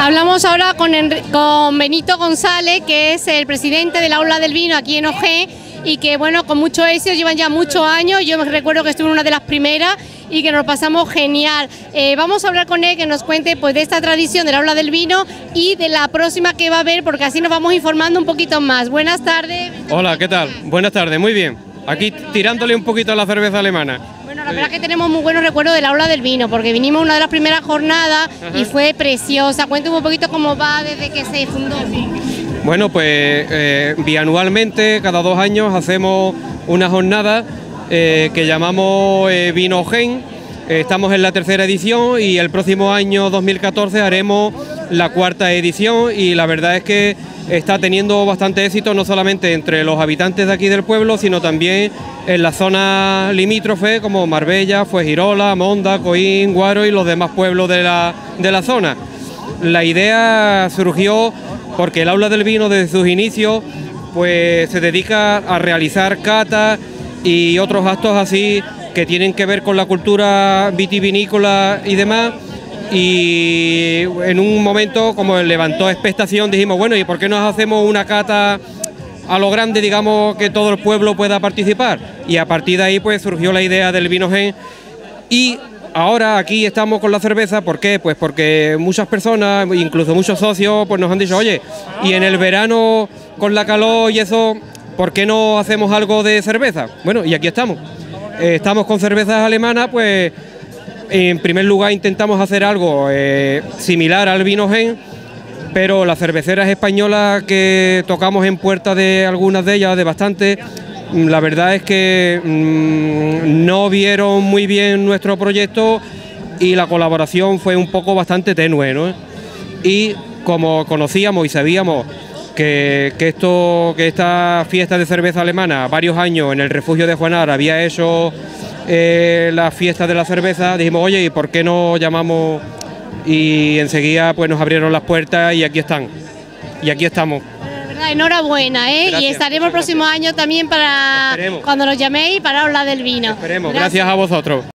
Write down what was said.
Hablamos ahora con Benito González, que es el presidente del Aula del Vino aquí en Ojén, y que bueno, con mucho éxito, llevan ya muchos años. Yo me recuerdo que estuve en una de las primeras y que nos lo pasamos genial. Vamos a hablar con él, que nos cuente pues de esta tradición del Aula del Vino y de la próxima que va a haber, porque así nos vamos informando un poquito más. Buenas tardes. Hola, ¿qué tal? Buenas tardes, muy bien. Aquí tirándole un poquito a la cerveza alemana. Bueno, la verdad es que tenemos muy buenos recuerdos del Aula del Vino, porque vinimos a una de las primeras jornadas. Ajá. Y fue preciosa. Cuéntame un poquito cómo va desde que se fundó. Bueno, pues bianualmente, cada 2 años, hacemos una jornada que llamamos Vino Ojén. Estamos en la 3ª edición y el próximo año 2014 haremos la 4ª edición, y la verdad es que está teniendo bastante éxito, no solamente entre los habitantes de aquí del pueblo, sino también en la zona limítrofe como Marbella, Fuengirola, Monda, Coín, Guaro y los demás pueblos de la zona. La idea surgió porque el Aula del Vino desde sus inicios pues se dedica a realizar catas y otros actos así que tienen que ver con la cultura vitivinícola y demás. Y en un momento, como levantó expectación, dijimos, bueno, ¿y por qué no hacemos una cata a lo grande, digamos, que todo el pueblo pueda participar? Y a partir de ahí pues surgió la idea del Vino Ojén. Y ahora aquí estamos con la cerveza. ¿Por qué? Pues porque muchas personas, incluso muchos socios, pues nos han dicho, oye, y en el verano con la calor y eso, ¿por qué no hacemos algo de cerveza? Bueno, y aquí estamos. Estamos con cervezas alemanas, pues en primer lugar intentamos hacer algo similar al Vino Ojén, pero las cerveceras españolas que tocamos en puerta de algunas de ellas, de bastantes, la verdad es que no vieron muy bien nuestro proyecto y la colaboración fue un poco bastante tenue, ¿no? Y como conocíamos y sabíamos que esta fiesta de cerveza alemana, varios años en el refugio de Juanar había hecho la fiesta de la cerveza, dijimos, oye, ¿y por qué no llamamos? Y enseguida pues nos abrieron las puertas y aquí están. Y aquí estamos. Enhorabuena, Gracias, y estaremos el próximo año también para, esperemos, cuando nos llaméis, para hablar del vino. Esperemos, gracias a vosotros.